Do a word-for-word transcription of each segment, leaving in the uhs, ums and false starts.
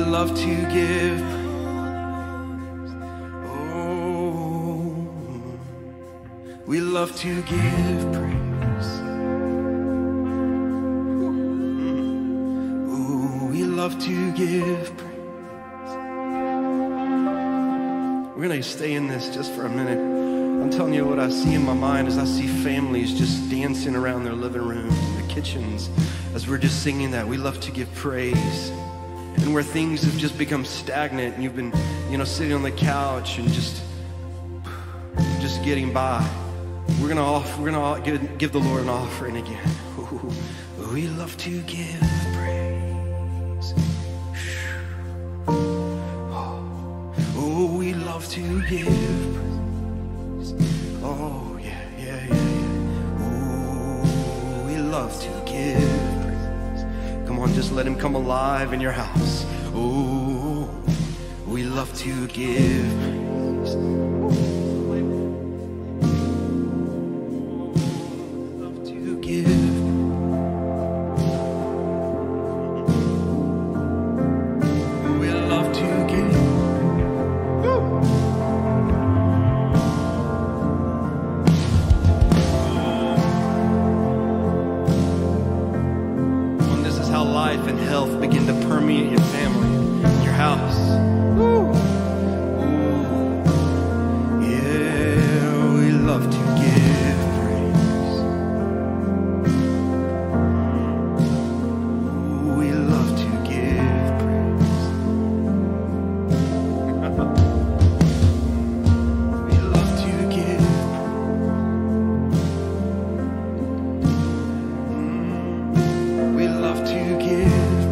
love to give praise. Oh, we love to give praise. Oh, we love to give praise. We're gonna stay in this just for a minute. I'm telling you what I see in my mind is I see families just dancing around their living rooms and their kitchens as we're just singing that. We love to give praise. And where things have just become stagnant and you've been, you know, sitting on the couch and just, just getting by. We're gonna offer, we're gonna give, give the Lord an offering again. Ooh, we love to give praise. Oh, we love to give praise. Oh, yeah, yeah, yeah, yeah. Oh, we love to give praise. Come on, just let him come alive in your house. Oh, we love to give praise. Love to give. We love to give. Life and health begin to permeate your family, your house. Woo. Ooh. Yeah, we love to give praise. Ooh, we love to give praise. We love to give. Mm. We love to give.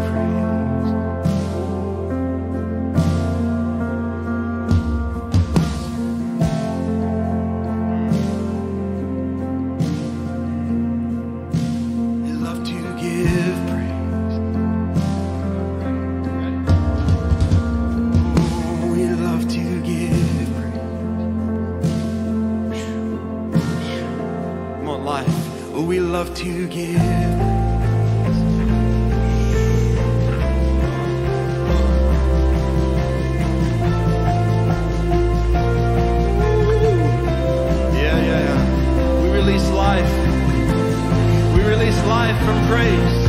We love to give. Yeah, yeah, yeah. We release life. We release life from praise.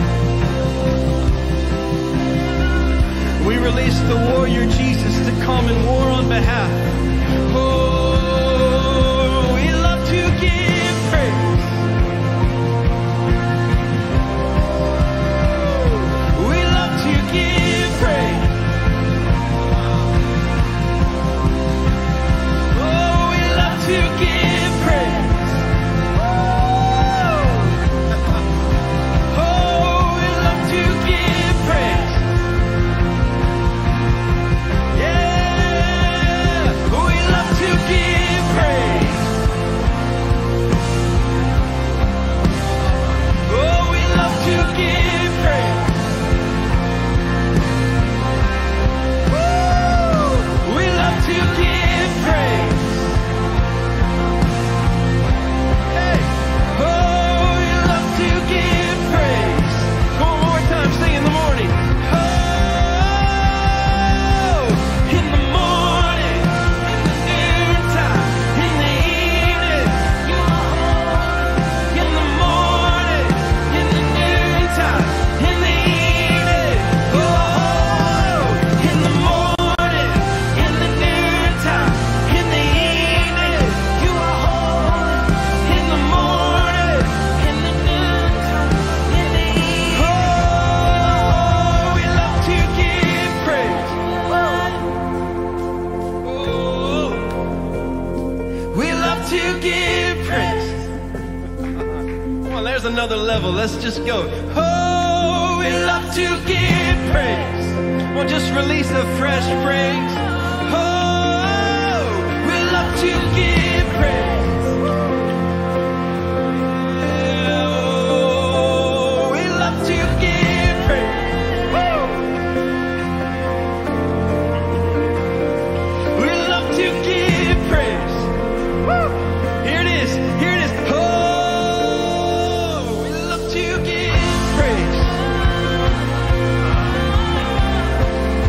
We release the warrior Jesus to come and war on behalf. Oh, we love to give praise. Give praise. Oh, we love to give praise. Oh, we love to give praise. Yeah, we love to give praise. Oh, we love to give praise. To give praise. Hey, oh, we love to give praise. Come on, one more time, sing in the morning. Oh, in the morning, in the noontime, in the evening. In the morning, in the noontime, in the evening. Oh, in the morning. There's another level. Let's just go. Oh, we love to give praise. Well, just release a fresh praise. Oh, we love to give praise. Oh, we love to give praise. Woo. We love to give praise. Woo. Here it is. Here it is. Oh, to give praise.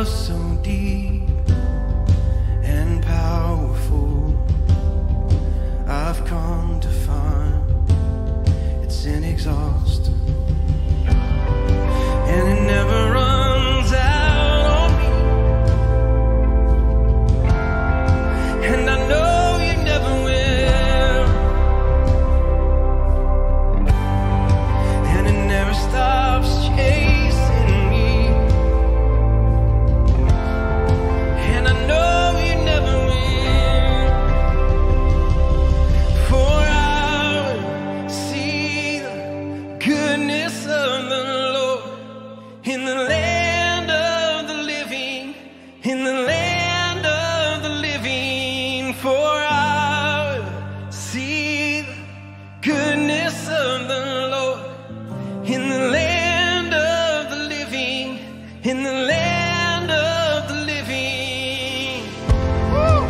love so deep and powerful, I've come to find it's inexhaustible, and it never runs out on me. And I know you never will, and it never stops chasing me. And I know you never will, for I will see the goodness of the Lord in the land of the living, in the land of the living. For I will see the goodness of the Lord in the land of the living, in the land of the living. Woo!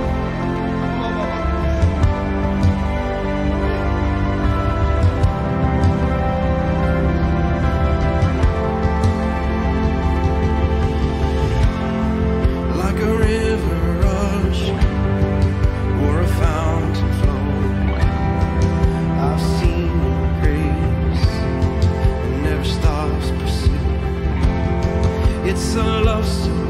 Like a river rush or a fountain flow, I've seen your grace and never stops pursuing. It's a love so